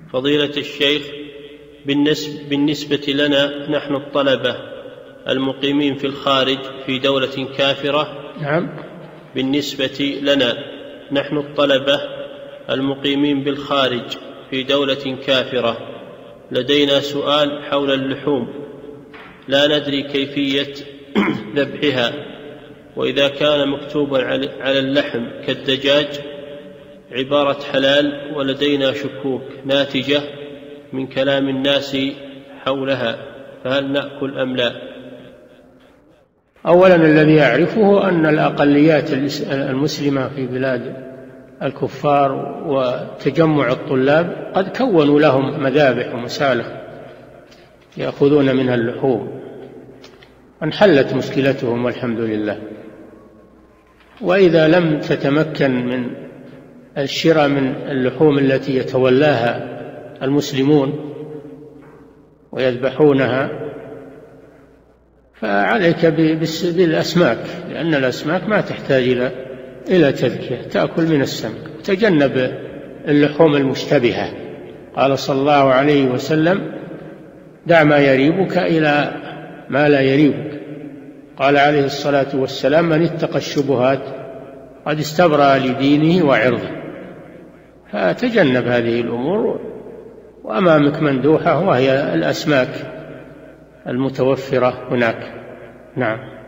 فضيلة الشيخ، بالنسبة لنا نحن الطلبة المقيمين في الخارج في دولة كافرة. نعم. بالنسبة لنا نحن الطلبة المقيمين بالخارج في دولة كافرة لدينا سؤال حول اللحوم، لا ندري كيفية ذبحها، وإذا كان مكتوبا على اللحم كالدجاج عبارة حلال، ولدينا شكوك ناتجة من كلام الناس حولها، فهل نأكل أم لا؟ أولا الذي أعرفه أن الأقليات المسلمة في بلاد الكفار وتجمع الطلاب قد كونوا لهم مذابح ومسالخ يأخذون منها اللحوم، وانحلت مشكلتهم والحمد لله. وإذا لم تتمكن من الشراء من اللحوم التي يتولاها المسلمون ويذبحونها فعليك بالأسماك، لأن الأسماك ما تحتاج إلى تذكية، تأكل من السمك. تجنب اللحوم المشتبهة، قال صلى الله عليه وسلم: دع ما يريبك إلى ما لا يريبك. قال عليه الصلاة والسلام: من اتقى الشبهات قد استبرأ لدينه وعرضه. فتجنب هذه الأمور، وأمامك مندوحة وهي الأسماك المتوفرة هناك. نعم.